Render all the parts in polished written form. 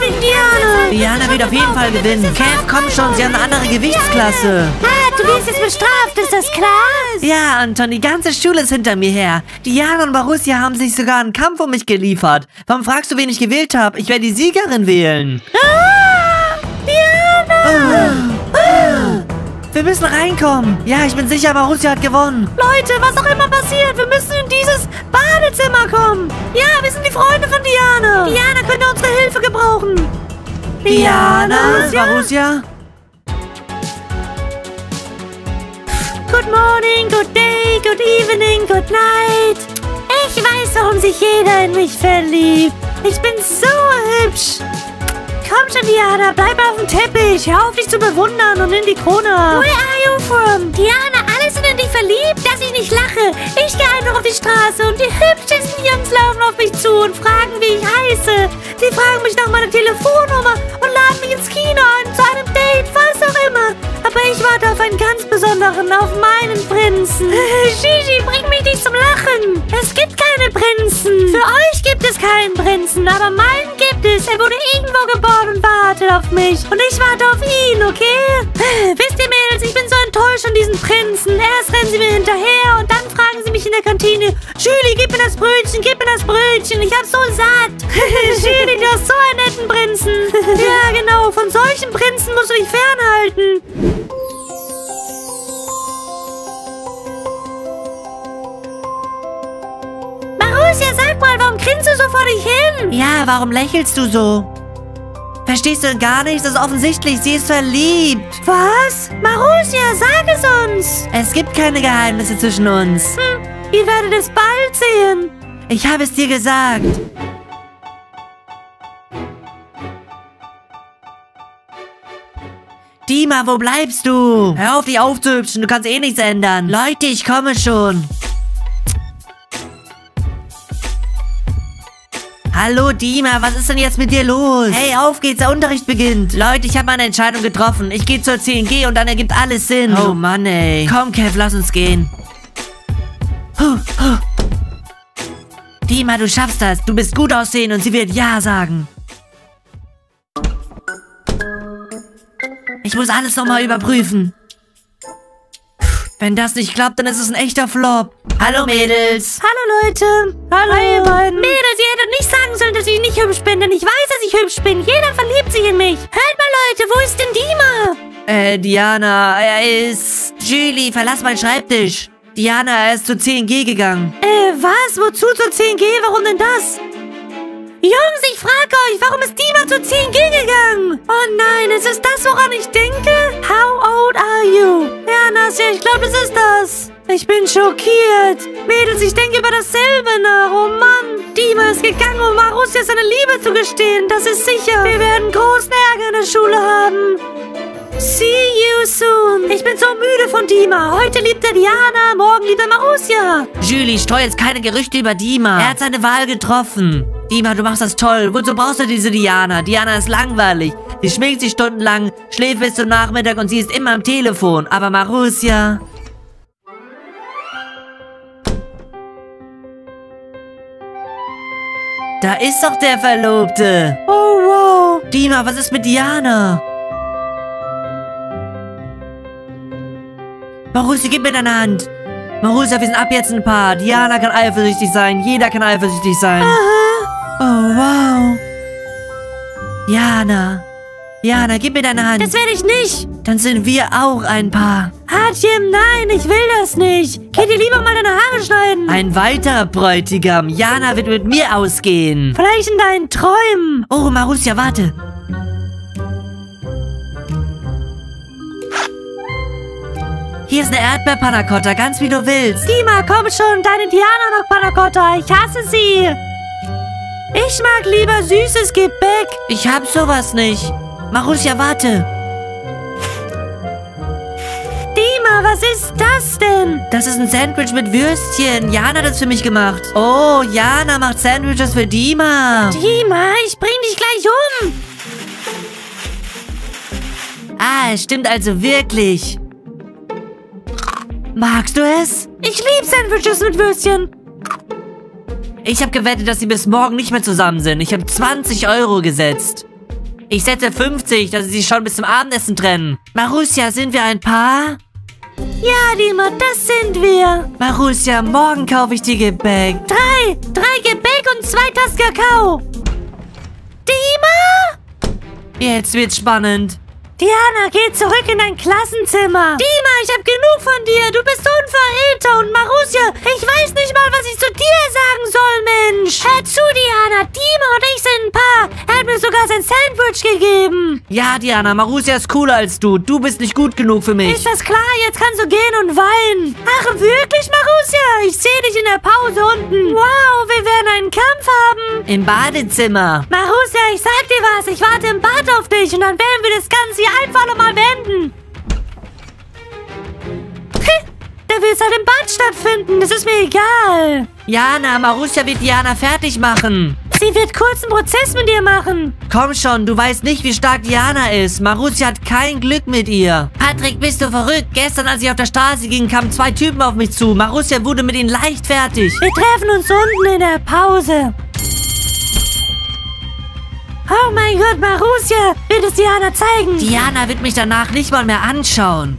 nicht, Diana. Diana wird auf jeden Fall gewinnen. Kev, komm schon, sie haben eine andere Gewichtsklasse. Du wirst jetzt bestraft, ist das klar? Ja, Anton, die ganze Schule ist hinter mir her. Diana und Marussia haben sich sogar einen Kampf um mich geliefert. Warum fragst du, wen ich gewählt habe? Ich werde die Siegerin wählen. Diana! Wir müssen reinkommen. Ja, ich bin sicher, Marussia hat gewonnen. Leute, was auch immer passiert, wir müssen in dieses Badezimmer kommen. Ja, wir sind die Freunde von Diana. Diana könnte unsere Hilfe gebrauchen. Diana? Marussia? Good morning, good day, good evening, good night. Ich weiß, warum sich jeder in mich verliebt. Ich bin so hübsch. Komm schon, Diana, bleib auf dem Teppich. Hör auf, dich zu bewundern und nimm die Krone ab. Where are you from? Diana, alle sind in dich verliebt, dass ich nicht lache. Ich gehe einfach auf die Straße und die hübschesten Jungs laufen auf mich zu und fragen, wie ich heiße. Sie fragen mich nach meiner Telefonnummer und laden mich ins Kino ein, zu einem Date, was auch immer. Aber ich warte auf einen ganz besonderen, auf meinen Prinzen. Gigi, bring mich nicht zum Lachen. Es gibt keine Prinzen. Für euch gibt es keinen Prinzen, aber meinen gibt es. Er wurde irgendwo geboren und wartet auf mich. Und ich warte auf ihn, okay? Wisst ihr, Mädels, ich bin so enttäuscht von diesen Prinzen. Erst rennen sie mir hinterher und dann fragen sie mich in der Kantine, Julie, gib mir das Brötchen, gib mir das Brötchen. Ich hab so satt. Julie, du hast so einen netten Prinzen. Ja, genau. Von solchen Prinzen musst du dich fernhalten. Marussia, sag mal, warum grinst du so vor dich hin? Ja, warum lächelst du so? Verstehst du denn gar nicht? Das ist offensichtlich, sie ist verliebt. Was? Marussia, sag es uns. Es gibt keine Geheimnisse zwischen uns. Ihr werdet es bald sehen. Ich habe es dir gesagt. Dima, wo bleibst du? Hör auf, dich aufzuhübschen, du kannst eh nichts ändern. Leute, ich komme schon. Hallo Dima, was ist denn jetzt mit dir los? Hey, auf geht's, der Unterricht beginnt. Leute, ich habe meine Entscheidung getroffen. Ich gehe zur CNG und dann ergibt alles Sinn. Oh Mann, ey. Komm, Kev, lass uns gehen. Dima, du schaffst das. Du bist gut aussehen und sie wird Ja sagen. Ich muss alles nochmal überprüfen. Wenn das nicht klappt, dann ist es ein echter Flop. Hallo Mädels. Hallo Leute. Hallo ihr beiden. Mädels, ihr hättet nicht sagen sollen, dass ich nicht hübsch bin, denn ich weiß, dass ich hübsch bin. Jeder verliebt sich in mich. Hört mal Leute, wo ist denn Dima? Diana, er ist... Julie, verlass meinen Schreibtisch. Diana, er ist zur CNG gegangen. Was? Wozu zur CNG? Warum denn das? Jungs, ich frage euch, warum ist Dima zur CNG gegangen? Oh nein, ist es das, woran ich denke? How old are you? Ja, Nasja, ich glaube, das ist das. Ich bin schockiert. Mädels, ich denke über dasselbe nach. Oh Mann, Dima ist gegangen, um Marussia seine Liebe zu gestehen. Das ist sicher. Wir werden großen Ärger in der Schule haben. See you soon. Ich bin so müde von Dima. Heute liebt er Diana, morgen liebt er Marussia. Julie, streu jetzt keine Gerüchte über Dima. Er hat seine Wahl getroffen. Dima, du machst das toll. Wozu brauchst du diese Diana? Diana ist langweilig. Sie schminkt sich stundenlang, schläft bis zum Nachmittag und sie ist immer am Telefon. Aber Marussia... Da ist doch der Verlobte. Oh, wow. Dima, was ist mit Diana? Marussia, gib mir deine Hand. Marussia, wir sind ab jetzt ein Paar. Diana kann eifersüchtig sein. Jeder kann eifersüchtig sein. Aha. Oh, wow. Jana, gib mir deine Hand. Das werde ich nicht. Dann sind wir auch ein Paar. Hatjem, nein, ich will das nicht. Geh dir lieber mal deine Haare schneiden. Ein weiterer Bräutigam. Jana wird mit mir ausgehen. Vielleicht in deinen Träumen. Oh, Marussia, warte. Hier ist eine Erdbeer-Panna-Cotta, ganz wie du willst. Dima, komm schon, deine Diana noch Panna-Cotta. Ich hasse sie. Ich mag lieber süßes Gebäck. Ich hab sowas nicht. Marussia, warte. Dima, was ist das denn? Das ist ein Sandwich mit Würstchen. Jana hat es für mich gemacht. Oh, Jana macht Sandwiches für Dima. Dima, ich bring dich gleich um. Ah, es stimmt also wirklich. Magst du es? Ich liebe Sandwiches mit Würstchen. Ich habe gewettet, dass sie bis morgen nicht mehr zusammen sind. Ich habe 20 € gesetzt. Ich setze 50, dass sie sich schon bis zum Abendessen trennen. Marussia, sind wir ein Paar? Ja, Dima, das sind wir. Marussia, morgen kaufe ich dir Gebäck. 3 Gebäck und 2 Tassen Kakao. Dima? Jetzt wird's spannend. Diana, geh zurück in dein Klassenzimmer. Dima, ich hab genug von dir. Du bist so ein Verräter. Und Marussia, ich weiß nicht mal, was ich zu dir sagen soll, Mensch. Hör zu, Diana. Dima und ich sind ein Paar. Er hat mir sogar sein Sandwich gegeben. Ja, Diana, Marussia ist cooler als du. Du bist nicht gut genug für mich. Ist das klar? Jetzt kannst du gehen und weinen. Ach, wirklich, Marussia? Ich sehe dich in der Pause unten. Wow, wir werden einen Kampf haben. Im Badezimmer. Marussia, ich sag dir was. Ich warte im Bad auf dich und dann werden wir das Ganze hier einfach nochmal wenden. Der will es halt im Bad stattfinden. Das ist mir egal. Jana, Marussia wird Diana fertig machen. Sie wird kurz einen Prozess mit dir machen. Komm schon, du weißt nicht, wie stark Diana ist. Marussia hat kein Glück mit ihr. Patrick, bist du verrückt? Gestern, als ich auf der Straße ging, kamen 2 Typen auf mich zu. Marussia wurde mit ihnen leicht fertig. Wir treffen uns unten in der Pause. Oh mein Gott, Marussia wird es Diana zeigen. Diana wird mich danach nicht mal mehr anschauen.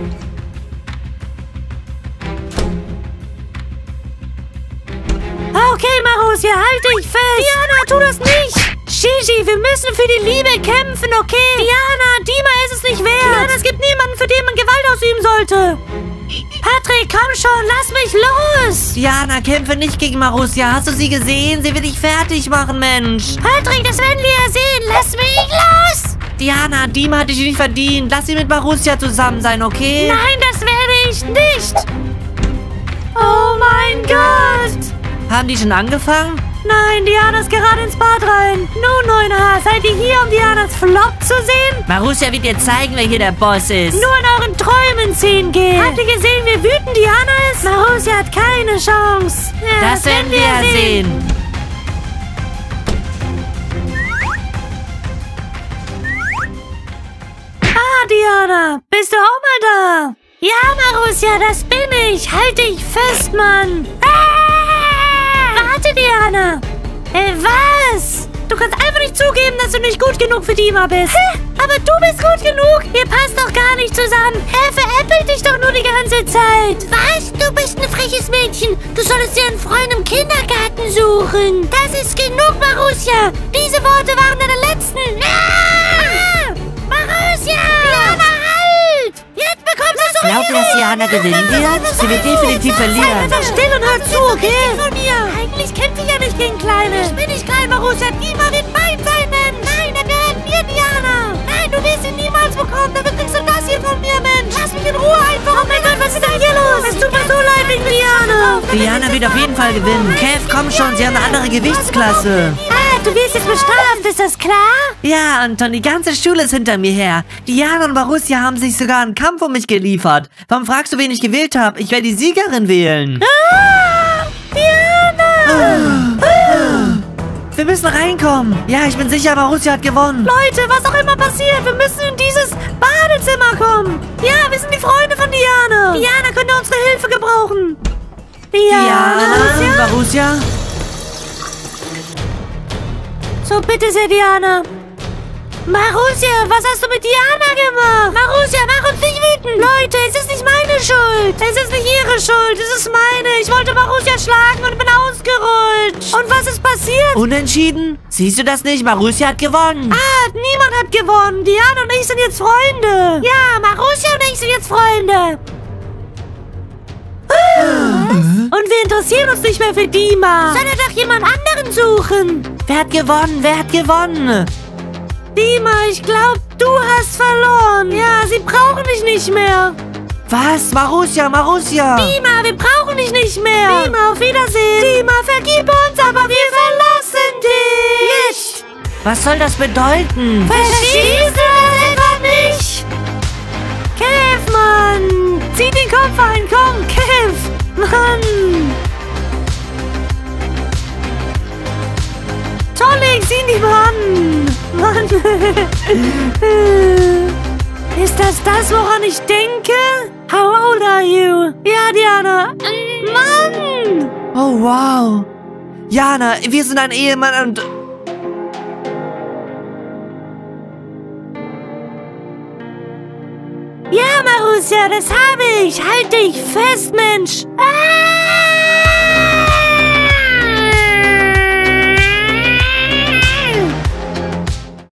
Okay, Marussia, halt dich fest. Diana, tu das nicht. Gigi, wir müssen für die Liebe kämpfen, okay? Diana, Dima ist es nicht wert. Diana, es gibt niemanden, für den man Gewalt ausüben sollte. Patrick, komm schon, lass mich los. Diana, kämpfe nicht gegen Marussia. Hast du sie gesehen? Sie will dich fertig machen, Mensch. Patrick, das werden wir ja sehen. Lass mich los. Diana, Dima hat dich nicht verdient. Lass sie mit Marussia zusammen sein, okay? Nein, das werde ich nicht. Oh mein Gott. Haben die schon angefangen? Nein, Diana ist gerade ins Bad rein. Nun, 9H, seid ihr hier, um Dianas Flop zu sehen? Marussia wird dir zeigen, wer hier der Boss ist. Nur in euren Träumen 10 geht. Habt ihr gesehen, wie wütend Diana ist? Marussia hat keine Chance. Ja, das werden wir ja sehen. Ah, Diana, bist du auch mal da? Ja, Marussia, das bin ich. Halt dich fest, Mann. Warte, Diana. Was? Du kannst einfach nicht zugeben, dass du nicht gut genug für Dima bist. Hä? Aber du bist gut genug. Ihr passt doch gar nicht zusammen. Er veräppelt dich doch nur die ganze Zeit. Was? Du bist ein freches Mädchen. Du solltest dir einen Freund im Kindergarten suchen. Das ist genug, Marussia. Diese Worte waren deine letzten. Ah! Marussia! Diana, halt! Jetzt bekommst du so Glaubt ihr, dass Diana gewinnen wird? Sie wird definitiv verlieren. Sei einfach still und hör zu, okay? Von mir. Eigentlich kämpfe ich ja nicht gegen Kleine. Ich bin nicht klein, Marussia. Dima wird mein sein, Mensch. Nein, dann gehört mir Diana. Nein, du wirst ihn niemals bekommen. Dafür kriegst du das hier von mir, Mensch. Lass mich in Ruhe einfach. Oh mein Gott, was ist denn hier los? Es tut mir so leid wegen Diana. Diana wird auf jeden Fall gewinnen. Kev, komm schon, sie haben eine andere Gewichtsklasse. Ah, du wirst jetzt bestraft, ist das klar? Ja, Anton, die ganze Schule ist hinter mir her. Diana und Marussia haben sich sogar einen Kampf um mich geliefert. Warum fragst du, wen ich gewählt habe? Ich werde die Siegerin wählen. Ah, Diana! Wir müssen reinkommen. Ja, ich bin sicher, Marussia hat gewonnen. Leute, was auch immer passiert, wir müssen in dieses Badezimmer kommen. Ja, wir sind die Freunde von Diana. Diana könnte unsere Hilfe gebrauchen. Diana, Marussia? So, bitte sehr, Diana. Marussia, was hast du mit Diana gemacht? Marussia, mach uns nicht wütend. Leute, es ist nicht meine Schuld. Es ist nicht ihre Schuld, es ist meine. Ich wollte Marussia schlagen und bin ausgerutscht. Und was ist passiert? Unentschieden? Siehst du das nicht? Marussia hat gewonnen. Ah, niemand hat gewonnen. Diana und ich sind jetzt Freunde. Ja, Marussia und ich sind jetzt Freunde. Und wir interessieren uns nicht mehr für Dima. Soll er doch jemand anderen suchen? Wer hat gewonnen? Wer hat gewonnen? Dima, ich glaube, du hast verloren. Ja, sie brauchen dich nicht mehr. Was? Marussia, Marussia. Dima, wir brauchen dich nicht mehr. Dima, auf Wiedersehen. Dima, vergib uns, aber wir verlassen dich. Jetzt. Was soll das bedeuten? Verstehst du das etwa nicht? Kev, Mann. Zieh den Kopf ein, komm, Kev. Mann. Toll, ich sieh ihn an. Mann. Ist das, woran ich denke? How old are you? Ja, Diana. Mann. Oh, wow. Jana, wir sind ein Ehemann und... Ja, Marussia, das habe ich. Halt dich fest, Mensch. Ah!